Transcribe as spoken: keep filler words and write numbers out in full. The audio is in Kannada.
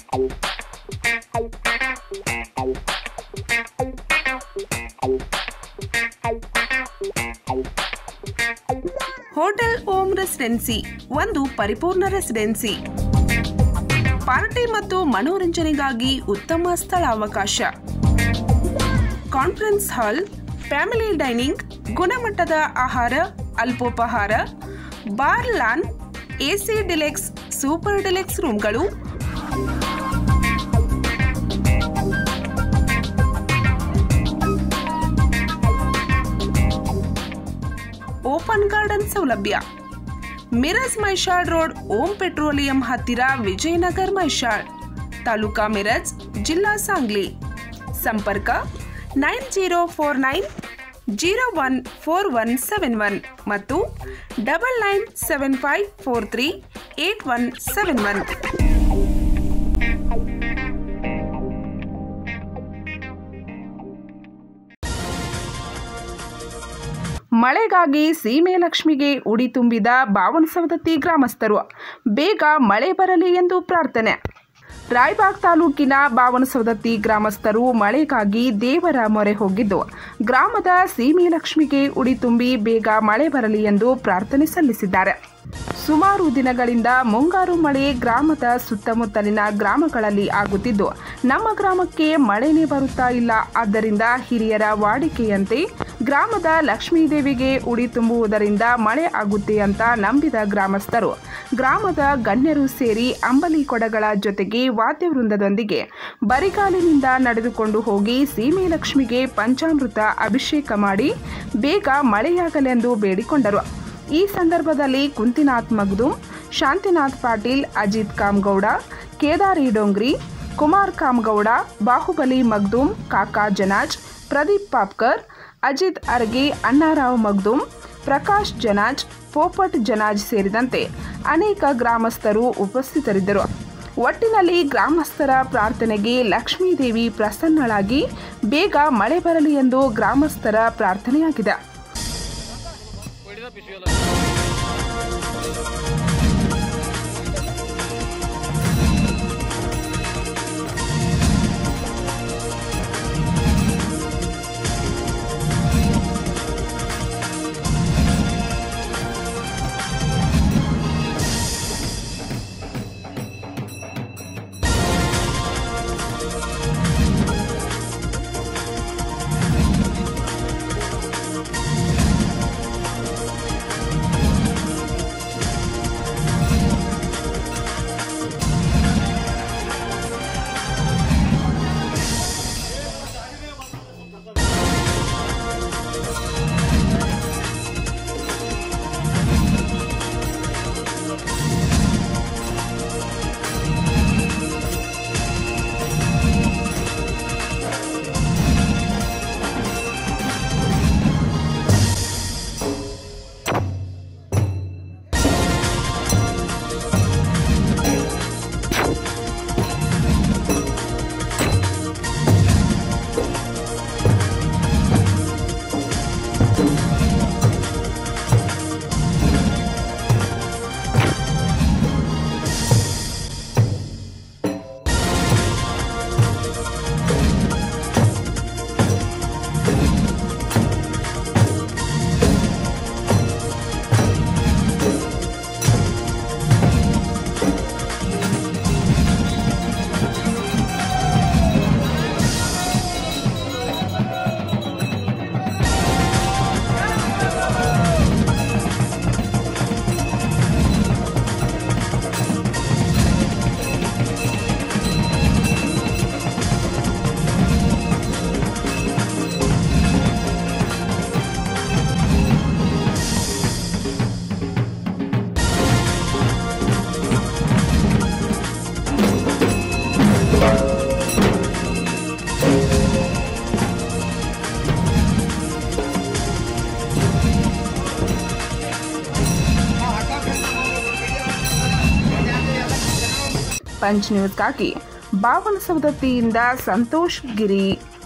ಹೋಟೆಲ್ ಓಮ್ ರೆಸಿಡೆನ್ಸಿ ಒಂದು ಪರಿಪೂರ್ಣ ರೆಸಿಡೆನ್ಸಿ. ಪಾರ್ಟಿ ಮತ್ತು ಮನೋರಂಜನೆಗಾಗಿ ಉತ್ತಮ ಸ್ಥಳಾವಕಾಶ. ಕಾನ್ಫರೆನ್ಸ್ ಹಾಲ್, ಫ್ಯಾಮಿಲಿ ಡೈನಿಂಗ್, ಗುಣಮಟ್ಟದ ಆಹಾರ, ಅಲ್ಪೋಪಹಾರ, bar, lawn, AC deluxe, super deluxe ರೂಮ್ಗಳು, ಓಪನ್ ಗಾರ್ಡನ್ ಸೌಲಭ್ಯ. ಮಿರಜ್ ಮೈಷಾಳ್ ರೋಡ್, ಓಂ ಪೆಟ್ರೋಲಿಯಂ ಹತ್ತಿರ, ವಿಜಯನಗರ್ ಮೈಷಾಳ್, ತಾಲೂಕಾ ಮಿರಜ್, ಜಿಲ್ಲಾ ಸಾಂಗ್ಲಿ. ಸಂಪರ್ಕ nine zero four nine zero one four one seven one ಮತ್ತು double nine seven five four three eight one seven one. ಮಳೆಗಾಗಿ ಸೀಮೆ ಲಕ್ಷ್ಮಿಗೆ ಉಡಿ ತುಂಬಿದ ಬಾವನಸವದತ್ತಿ ಗ್ರಾಮಸ್ಥರು. ಬೇಗ ಮಳೆ ಬರಲಿ ಎಂದು ಪ್ರಾರ್ಥನೆ. ರಾಯಬಾಗ್ ತಾಲೂಕಿನ ಬಾವನಸವದತ್ತಿ ಗ್ರಾಮಸ್ಥರು ಮಳೆಗಾಗಿ ದೇವರ ಮೊರೆ ಹೋಗಿದ್ದು, ಗ್ರಾಮದ ಸೀಮೆ ಲಕ್ಷ್ಮಿಗೆ ಉಡಿ ತುಂಬಿ ಬೇಗ ಮಳೆ ಬರಲಿ ಎಂದು ಪ್ರಾರ್ಥನೆ ಸಲ್ಲಿಸಿದ್ದಾರೆ. ಸುಮಾರು ದಿನಗಳಿಂದ ಮುಂಗಾರು ಮಳೆ ಗ್ರಾಮದ ಸುತ್ತಮುತ್ತಲಿನ ಗ್ರಾಮಗಳಲ್ಲಿ ಆಗುತ್ತಿದ್ದು, ನಮ್ಮ ಗ್ರಾಮಕ್ಕೆ ಮಳೆನೇ ಬರುತ್ತಾ ಇಲ್ಲ. ಆದ್ದರಿಂದ ಹಿರಿಯರ ವಾಡಿಕೆಯಂತೆ ಗ್ರಾಮದ ಲಕ್ಷ್ಮೀದೇವಿಗೆ ಉಡಿ ತುಂಬುವುದರಿಂದ ಮಳೆ ಆಗುತ್ತೆ ಅಂತ ನಂಬಿದ ಗ್ರಾಮಸ್ಥರು ಗ್ರಾಮದ ಗಣ್ಯರು ಸೇರಿ ಅಂಬಲಿ ಕೊಡಗಳ ಜೊತೆಗೆ ವಾದ್ಯವೃಂದದೊಂದಿಗೆ ಬರಿಗಾಲಿನಿಂದ ನಡೆದುಕೊಂಡು ಹೋಗಿ ಸೀಮೆ ಲಕ್ಷ್ಮಿಗೆ ಪಂಚಾಮೃತ ಅಭಿಷೇಕ ಮಾಡಿ ಬೇಗ ಮಳೆಯಾಗಲೆಂದು ಬೇಡಿಕೊಂಡರು. ಈ ಸಂದರ್ಭದಲ್ಲಿ ಕುಂತಿನಾಥ್ ಮಗ್ದುಮ್, ಶಾಂತಿನಾಥ್ ಪಾಟೀಲ್, ಅಜಿತ್ ಕಾಮಗೌಡ, ಕೇದಾರಿ ಡೋಂಗ್ರಿ, ಕುಮಾರ್ ಕಾಮಗೌಡ, ಬಾಹುಬಲಿ ಮಗ್ದುಮ್, ಕಾಕಾ ಜನಾಜ್, ಪ್ರದೀಪ್ ಪಾಪ್ಕರ್, ಅಜಿತ್ ಅರ್ಗೆ, ಅಣ್ಣಾರಾವ್ ಮಗ್ದುಮ್, ಪ್ರಕಾಶ್ ಜನಾಜ್, ಪೋಪಟ್ ಜನಾಜ್ ಸೇರಿದಂತೆ ಅನೇಕ ಗ್ರಾಮಸ್ಥರು ಉಪಸ್ಥಿತರಿದ್ದರು. ಒಟ್ಟಿನಲ್ಲಿ ಗ್ರಾಮಸ್ಥರ ಪ್ರಾರ್ಥನೆಗೆ ಲಕ್ಷ್ಮೀದೇವಿ ಪ್ರಸನ್ನಳಾಗಿ ಬೇಗ ಮಳೆ ಬರಲಿ ಎಂದು ಗ್ರಾಮಸ್ಥರ ಪ್ರಾರ್ಥನೆಯಾಗಿದೆ. ಪಂಚ್ ನ್ಯೂಸ್ಗಾಗಿ ಬಾವನಸವದತ್ತಿಯಿಂದ ಸಂತೋಷ್ ಗಿರಿ.